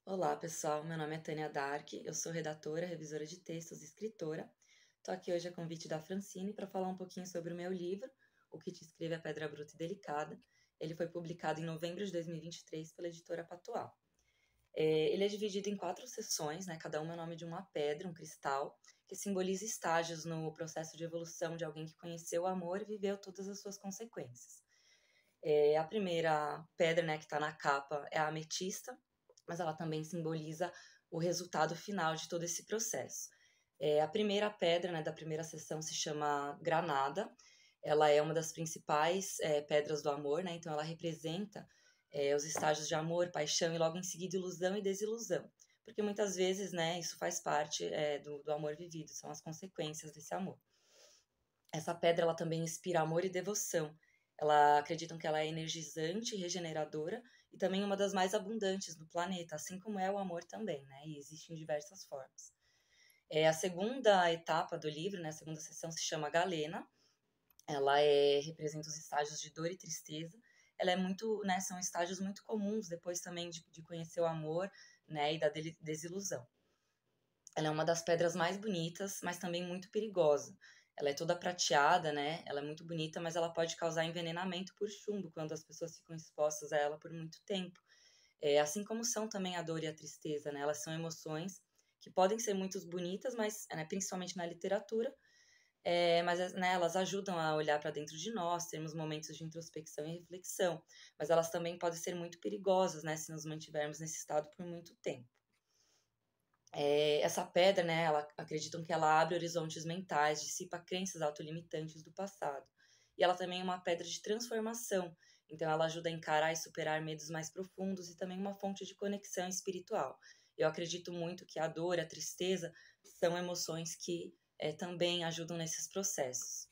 Olá, pessoal. Meu nome é Tânia Dark, eu sou redatora, revisora de textos e escritora. Estou aqui hoje a convite da Francine para falar um pouquinho sobre o meu livro, O que te escreve a Pedra Bruta e Delicada. Ele foi publicado em novembro de 2023 pela editora Patual. Ele é dividido em 4 seções, né? Cada uma é o nome de uma pedra, um cristal, que simboliza estágios no processo de evolução de alguém que conheceu o amor e viveu todas as suas consequências. A primeira pedra, né, que está na capa é a ametista, mas ela também simboliza o resultado final de todo esse processo. A primeira pedra, né, da primeira seção se chama granada. Ela é uma das principais pedras do amor, né? Então ela representa os estágios de amor, paixão e logo em seguida ilusão e desilusão. Porque muitas vezes, né, isso faz parte do amor vivido, são as consequências desse amor. Essa pedra ela também inspira amor e devoção. Ela acreditam que ela é energizante, regeneradora e também uma das mais abundantes do planeta, assim como é o amor também, né? E existe em diversas formas. A segunda etapa do livro, né, a segunda sessão se chama Galena. Ela representa os estágios de dor e tristeza. Ela é muito, né, são estágios muito comuns depois também de conhecer o amor, né, e da desilusão. Ela é uma das pedras mais bonitas, mas também muito perigosa. Ela é toda prateada, né? Ela é muito bonita, mas ela pode causar envenenamento por chumbo quando as pessoas ficam expostas a ela por muito tempo. Assim como são também a dor e a tristeza, né? Elas são emoções que podem ser muito bonitas, mas né, principalmente na literatura, mas né, elas ajudam a olhar para dentro de nós, termos momentos de introspecção e reflexão. Mas elas também podem ser muito perigosas, né? Se nos mantivermos nesse estado por muito tempo. Essa pedra, né, acreditam que ela abre horizontes mentais, dissipa crenças autolimitantes do passado. E ela também é uma pedra de transformação, então ela ajuda a encarar e superar medos mais profundos e também uma fonte de conexão espiritual. Eu acredito muito que a dor, a tristeza, são emoções que também ajudam nesses processos.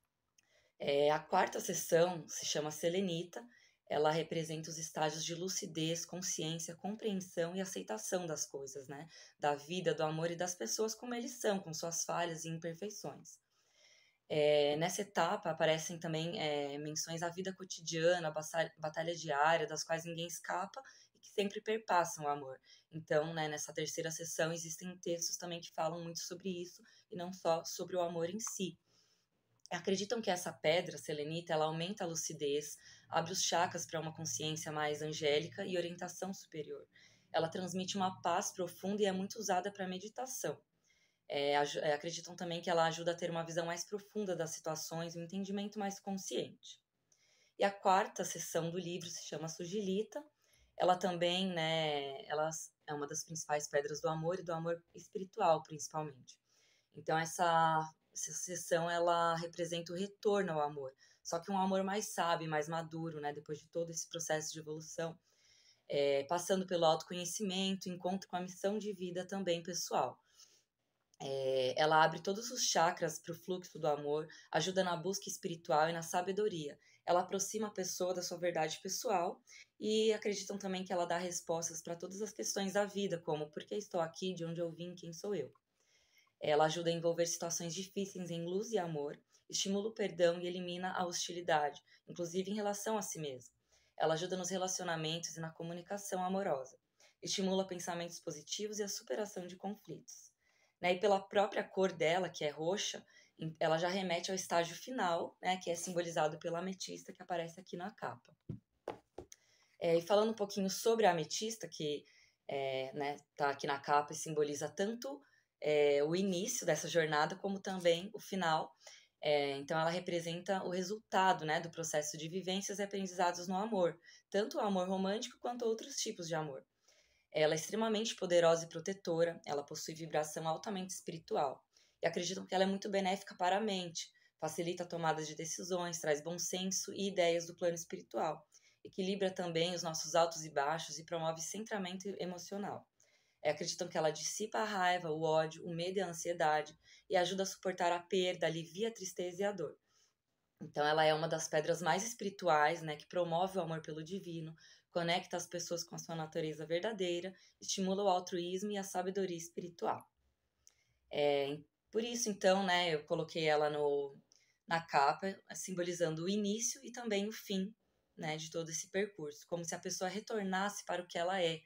A quarta sessão se chama Selenita. Ela representa os estágios de lucidez, consciência, compreensão e aceitação das coisas, né? Da vida, do amor e das pessoas como eles são, com suas falhas e imperfeições. Nessa etapa aparecem também menções à vida cotidiana, batalha diária, das quais ninguém escapa e que sempre perpassam o amor. Então, né, nessa terceira sessão existem textos também que falam muito sobre isso e não só sobre o amor em si. Acreditam que essa pedra selenita ela aumenta a lucidez, abre os chakras para uma consciência mais angélica e orientação superior. Ela transmite uma paz profunda e é muito usada para meditação. Acreditam também que ela ajuda a ter uma visão mais profunda das situações e um entendimento mais consciente. E a quarta sessão do livro se chama Sugilita. Ela também, né, ela é uma das principais pedras do amor e do amor espiritual, principalmente. Então essa sessão ela representa o retorno ao amor, só que um amor mais sábio, mais maduro, né? Depois de todo esse processo de evolução, passando pelo autoconhecimento, encontro com a missão de vida também pessoal. Ela abre todos os chakras para o fluxo do amor, ajuda na busca espiritual e na sabedoria. Ela aproxima a pessoa da sua verdade pessoal e acreditam também que ela dá respostas para todas as questões da vida, como por que estou aqui, de onde eu vim, quem sou eu. Ela ajuda a envolver situações difíceis em luz e amor, estimula o perdão e elimina a hostilidade, inclusive em relação a si mesma. Ela ajuda nos relacionamentos e na comunicação amorosa. Estimula pensamentos positivos e a superação de conflitos. Né? E pela própria cor dela, que é roxa, ela já remete ao estágio final, né, que é simbolizado pela ametista que aparece aqui na capa. E falando um pouquinho sobre a ametista, que né, tá aqui na capa e simboliza tanto o início dessa jornada, como também o final. Então, ela representa o resultado, né, do processo de vivências e aprendizados no amor, tanto o amor romântico quanto outros tipos de amor. Ela é extremamente poderosa e protetora, ela possui vibração altamente espiritual. E acreditam que ela é muito benéfica para a mente, facilita a tomada de decisões, traz bom senso e ideias do plano espiritual. Equilibra também os nossos altos e baixos e promove centramento emocional. Acreditam que ela dissipa a raiva, o ódio, o medo e a ansiedade e ajuda a suportar a perda, alivia a tristeza e a dor. Então, ela é uma das pedras mais espirituais, né, que promove o amor pelo divino, conecta as pessoas com a sua natureza verdadeira, estimula o altruísmo e a sabedoria espiritual. Por isso, então, né, eu coloquei ela na capa, simbolizando o início e também o fim, né, de todo esse percurso, como se a pessoa retornasse para o que ela é,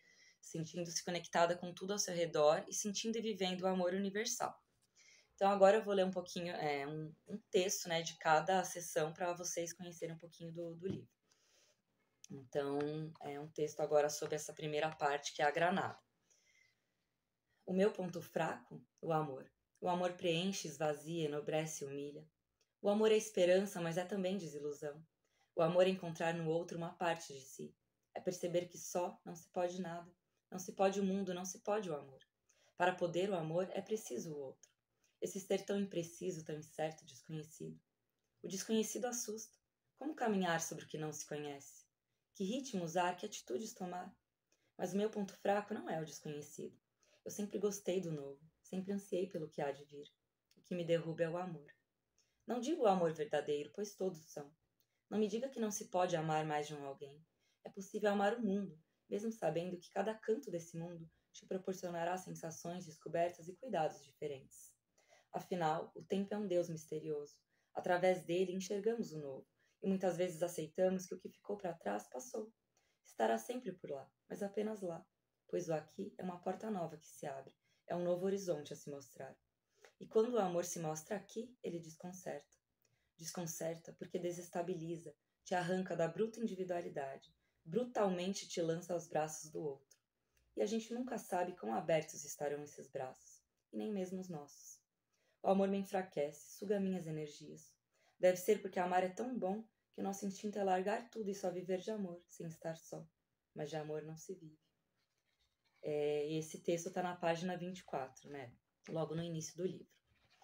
sentindo-se conectada com tudo ao seu redor e sentindo e vivendo o amor universal. Então agora eu vou ler um pouquinho, um texto, né, de cada sessão para vocês conhecerem um pouquinho do livro. Então, é um texto agora sobre essa primeira parte, que é a granada. O meu ponto fraco? O amor. O amor preenche, esvazia, enobrece e humilha. O amor é esperança, mas é também desilusão. O amor é encontrar no outro uma parte de si. É perceber que só não se pode nada. Não se pode o mundo, não se pode o amor. Para poder o amor, é preciso o outro. Esse ser tão impreciso, tão incerto, desconhecido. O desconhecido assusta. Como caminhar sobre o que não se conhece? Que ritmo usar, que atitudes tomar? Mas o meu ponto fraco não é o desconhecido. Eu sempre gostei do novo, sempre ansiei pelo que há de vir. O que me derruba é o amor. Não digo o amor verdadeiro, pois todos são. Não me diga que não se pode amar mais de um alguém. É possível amar o mundo, mesmo sabendo que cada canto desse mundo te proporcionará sensações, descobertas e cuidados diferentes. Afinal, o tempo é um Deus misterioso. Através dele enxergamos o novo, e muitas vezes aceitamos que o que ficou para trás passou. Estará sempre por lá, mas apenas lá, pois o aqui é uma porta nova que se abre, é um novo horizonte a se mostrar. E quando o amor se mostra aqui, ele desconcerta. Desconcerta porque desestabiliza, te arranca da bruta individualidade, brutalmente te lança aos braços do outro. E a gente nunca sabe quão abertos estarão esses braços, e nem mesmo os nossos. O amor me enfraquece, suga minhas energias. Deve ser porque amar é tão bom que o nosso instinto é largar tudo e só viver de amor, sem estar só. Mas de amor não se vive. E esse texto está na página 24, né? Logo no início do livro.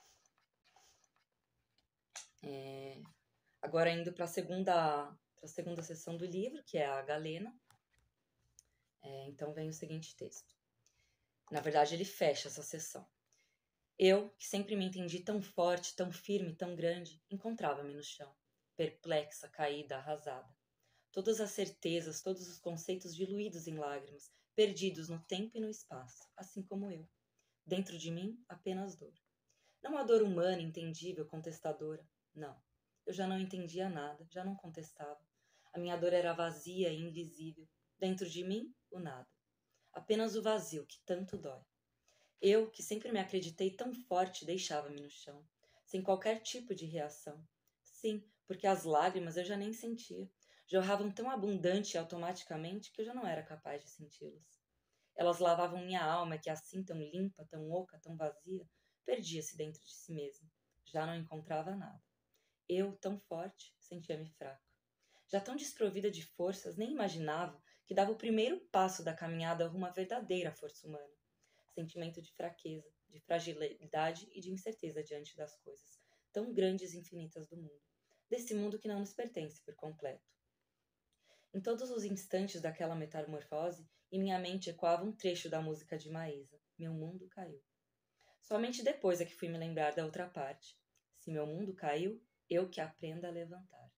Agora indo para a segunda sessão do livro, que é a Galena. Então vem o seguinte texto. Na verdade, ele fecha essa sessão. Eu, que sempre me entendi tão forte, tão firme, tão grande, encontrava-me no chão, perplexa, caída, arrasada. Todas as certezas, todos os conceitos diluídos em lágrimas, perdidos no tempo e no espaço, assim como eu. Dentro de mim, apenas dor. Não a dor humana, entendível, contestadora. Não. Eu já não entendia nada, já não contestava. A minha dor era vazia e invisível. Dentro de mim, o nada. Apenas o vazio que tanto dói. Eu, que sempre me acreditei tão forte, deixava-me no chão, sem qualquer tipo de reação. Sim, porque as lágrimas eu já nem sentia. Jorravam tão abundante e automaticamente que eu já não era capaz de senti-las. Elas lavavam minha alma, que assim tão limpa, tão oca, tão vazia, perdia-se dentro de si mesma. Já não encontrava nada. Eu, tão forte, sentia-me fraca. Já tão desprovida de forças, nem imaginava que dava o primeiro passo da caminhada rumo à verdadeira força humana. Sentimento de fraqueza, de fragilidade e de incerteza diante das coisas, tão grandes e infinitas do mundo. Desse mundo que não nos pertence por completo. Em todos os instantes daquela metamorfose, em minha mente ecoava um trecho da música de Maísa. Meu mundo caiu. Somente depois é que fui me lembrar da outra parte. Se meu mundo caiu, eu que aprenda a levantar.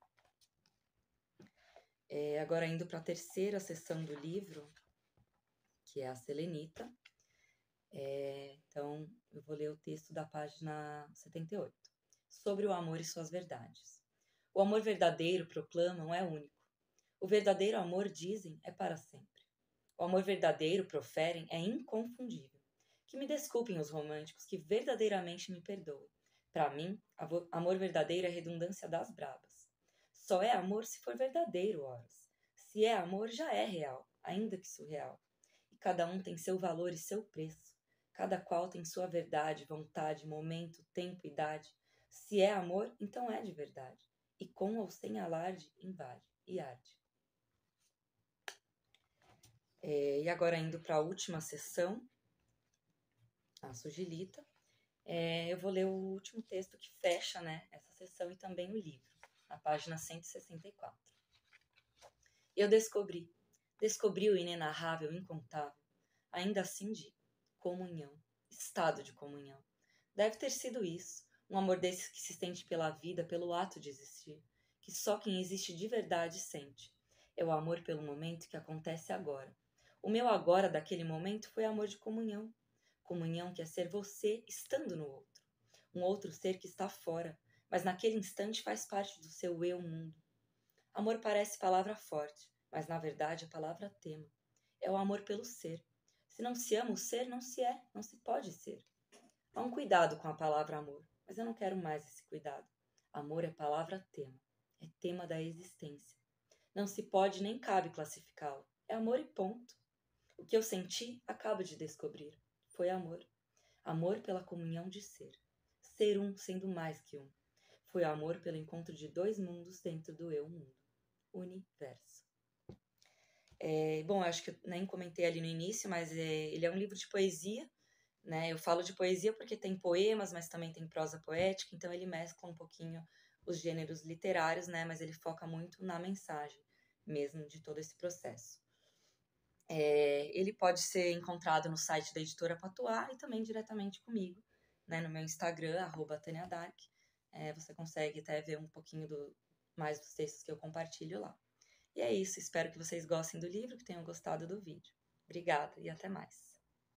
Agora indo para a terceira sessão do livro, que é a Selenita. Então, eu vou ler o texto da página 78. Sobre o amor e suas verdades. O amor verdadeiro, proclamam, é único. O verdadeiro amor, dizem, é para sempre. O amor verdadeiro, proferem, é inconfundível. Que me desculpem os românticos, que verdadeiramente me perdoem. Para mim, amor verdadeiro é redundância das brabas. Só é amor se for verdadeiro, horas. Se é amor, já é real, ainda que surreal. E cada um tem seu valor e seu preço. Cada qual tem sua verdade, vontade, momento, tempo, idade. Se é amor, então é de verdade. E com ou sem alarde, invade e arde. E agora indo para a última sessão, a Sugilita, eu vou ler o último texto que fecha, né, essa sessão e também o livro, na página 164. Eu descobri o inenarrável, incontável, ainda assim de comunhão, estado de comunhão. Deve ter sido isso, um amor desses que se sente pela vida, pelo ato de existir, que só quem existe de verdade sente. É o amor pelo momento que acontece agora. O meu agora daquele momento foi amor de comunhão. Comunhão que é ser você estando no outro. Um outro ser que está fora, mas naquele instante faz parte do seu eu mundo. Amor parece palavra forte, mas na verdade é palavra tema. é o amor pelo ser. Se não se ama o ser, não se é, não se pode ser. Há um cuidado com a palavra amor, mas eu não quero mais esse cuidado. Amor é palavra-tema, é tema da existência. Não se pode nem cabe classificá-lo. É amor e ponto. O que eu senti, acabo de descobrir. Foi amor. Amor pela comunhão de ser. Ser um sendo mais que um. Foi amor pelo encontro de dois mundos dentro do eu mundo. Universo. Bom, acho que eu nem comentei ali no início, mas ele é um livro de poesia, né? Eu falo de poesia porque tem poemas, mas também tem prosa poética, então ele mescla um pouquinho os gêneros literários, né? Mas ele foca muito na mensagem mesmo de todo esse processo. Ele pode ser encontrado no site da Editora Patuá e também diretamente comigo, né? No meu Instagram, @TâniaDark. Você consegue até ver um pouquinho mais dos textos que eu compartilho lá. E é isso, espero que vocês gostem do livro, que tenham gostado do vídeo. Obrigada e até mais.